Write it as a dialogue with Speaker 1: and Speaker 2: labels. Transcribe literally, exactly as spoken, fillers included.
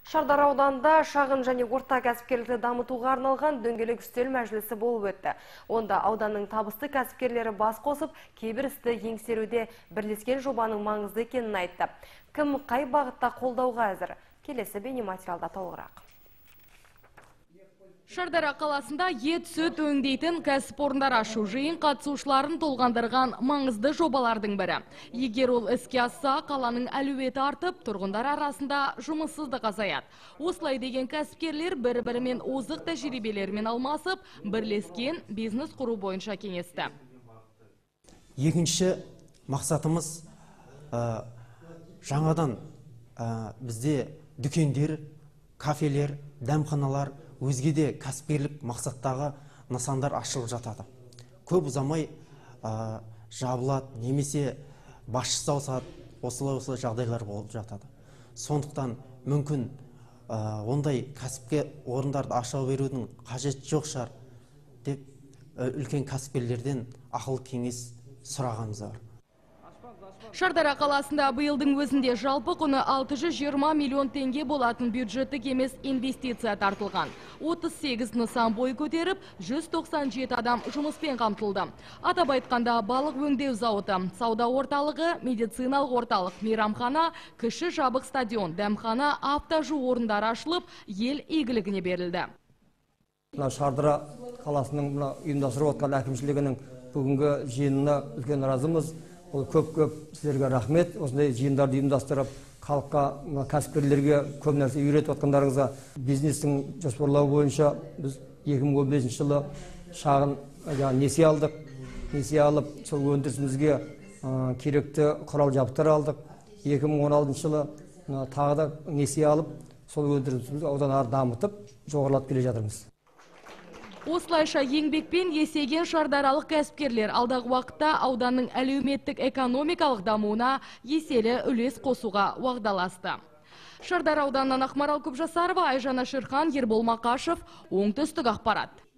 Speaker 1: Шардар ауданында шағын және орта кәсіпкерлікті дамытуға арналған дөңгелек үстел мәжілісі болып өтті. Онда ауданның табысты кәсіпкерлері бас қосып, кейбір істі еңсеруде бірлескен жобаның маңызды екенін айтты. Кім қай бағытта қолдауға әзір? Келесі бейнематериалда толығырақ.
Speaker 2: Шардара қаласында ет сүт өңдейтін кәсіпорындар ашу жиын қатысушыларын толғандырған маңызды жобалардың бірі. Егер ол іске асса, қаланың әлеуеті артып, тұрғындар арасында жұмыссыздық азаяды. Осылай деген кәсіпкерлер бір-бірімен озық тәжірибелермен алмасып, бірлескен бизнес құру бойынша кеңесті.
Speaker 3: Екінші мақсатымыз ә, жаңадан ә, бізде дүкендер, кафелер, дәмханалар, өзге де кәсіпкерлік мақсаттағы нысандар ашылып жатады. Көп ұзамай ә, жабылады, немесе басшысы ауысады, осылай-осылай жағдайлар болып жатады. Сондықтан мүмкін ә, ондай кәсіпке орындарды аша берудің қажет жоқ шығар деп үлкен кәсіпкерлерден ақыл кеңес сұрағанымыз бар.
Speaker 2: Шардара қаласында биылдың өзінде жалпы құны алты жүз жиырма миллион теңге болатын бюджеттік емес инвестиция тартылған. отыз сегіз нысан бой көтеріп, жүз тоқсан жеті адам жұмыспен қамтылды. Атап айтқанда балық өңдеу зауыты, сауда орталығы, медициналық орталық, мейрамхана, кіші жабық стадион, дәмхана, автожуу орындары ашылып, ел игілігіне берілді.
Speaker 4: Шардара қаласының ұйымдастырып отқан әкімшілігінің бүгінгі жиынына үлкен разымыз. Ол көп-көп сіздерге рахмет. Осындай жиындарды ұйымдастырып, халыққа, кәсіпкерлерге көп нәрсе үйретіп отқандарыңызға. Бизнестің жоспарлау бойынша біз екі мың он бесінші жылы шағын несие алдық. Несие алып, сол өндірісімізге керекті құрал жабдықтар алдық. екі мың он алтыншы жылы тағы да несие алып, сол өндірісімізді одан ары дамытып, жоғарылатып келе жатырмыз.
Speaker 2: Осылайша еңбекпен есейген шардаралық кәсіпкерлер алдағы уақытта ауданның әлеуметтік экономикалық дамуына еселі үлес қосуға уағдаласты. Шардар ауданынан Ақмарал Көпжасарова, Айжан Ашырхан, Ербол Мақашев, оңтүстік ақпарат.